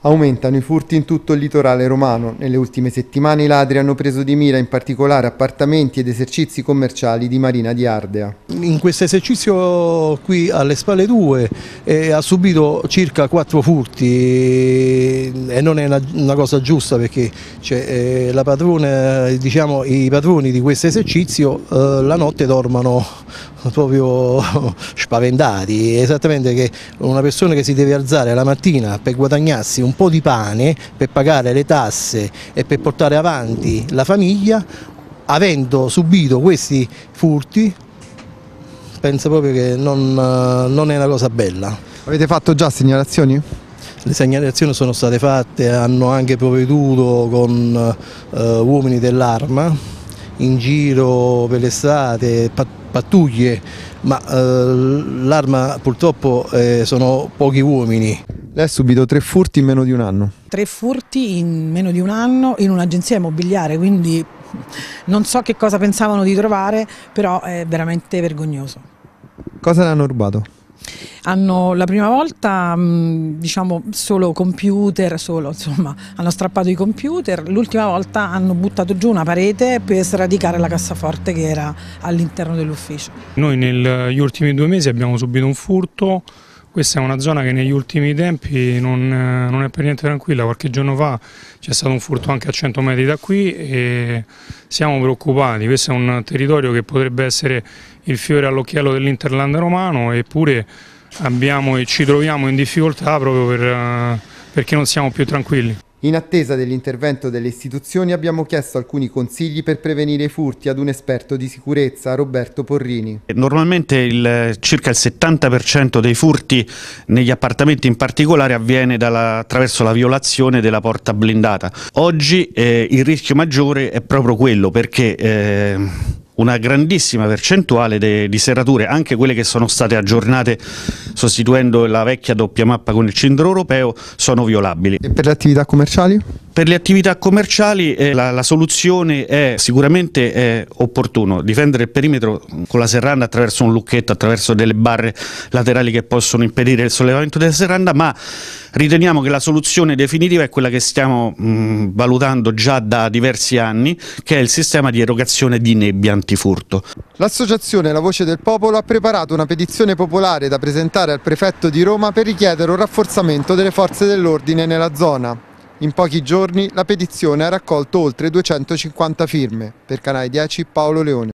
Aumentano i furti in tutto il litorale romano. Nelle ultime settimane i ladri hanno preso di mira in particolare appartamenti ed esercizi commerciali di Marina di Ardea. In questo esercizio qui alle Spalle 2 ha subito circa 4 furti e non è una cosa giusta, perché la padrona, diciamo, i padroni di questo esercizio la notte dormono proprio spaventati, esattamente, che una persona che si deve alzare la mattina per guadagnarsi un po' di pane, per pagare le tasse e per portare avanti la famiglia, avendo subito questi furti, penso proprio che non è una cosa bella. Avete fatto già segnalazioni? Le segnalazioni sono state fatte, hanno anche provveduto con uomini dell'Arma in giro per l'estate, pattuglie, ma l'Arma purtroppo sono pochi uomini. Lei ha subito 3 furti in meno di un anno. 3 furti in meno di un anno in un'agenzia immobiliare, quindi non so che cosa pensavano di trovare, però è veramente vergognoso. Cosa le hanno rubato? La prima volta diciamo solo computer, hanno strappato i computer. L'ultima volta hanno buttato giù una parete per sradicare la cassaforte che era all'interno dell'ufficio. Noi negli ultimi 2 mesi abbiamo subito un furto. Questa è una zona che negli ultimi tempi non è per niente tranquilla. Qualche giorno fa c'è stato un furto anche a 100 metri da qui e siamo preoccupati. Questo è un territorio che potrebbe essere il fiore all'occhiello dell'Interland romano, eppure ci troviamo in difficoltà proprio perché non siamo più tranquilli. In attesa dell'intervento delle istituzioni abbiamo chiesto alcuni consigli per prevenire i furti ad un esperto di sicurezza, Roberto Porrini. Normalmente circa il 70% dei furti negli appartamenti in particolare avviene attraverso la violazione della porta blindata. Oggi il rischio maggiore è proprio quello, perché una grandissima percentuale di serrature, anche quelle che sono state aggiornate sostituendo la vecchia doppia mappa con il cilindro europeo, sono violabili. E per le attività commerciali? Per le attività commerciali la soluzione è sicuramente opportuno difendere il perimetro con la serranda attraverso un lucchetto, attraverso delle barre laterali che possono impedire il sollevamento della serranda, ma riteniamo che la soluzione definitiva è quella che stiamo valutando già da diversi anni, che è il sistema di erogazione di nebbia antifurto. L'associazione La Voce del Popolo ha preparato una petizione popolare da presentare al prefetto di Roma per richiedere un rafforzamento delle forze dell'ordine nella zona. In pochi giorni la petizione ha raccolto oltre 250 firme. Per Canale 10 Paolo Leone.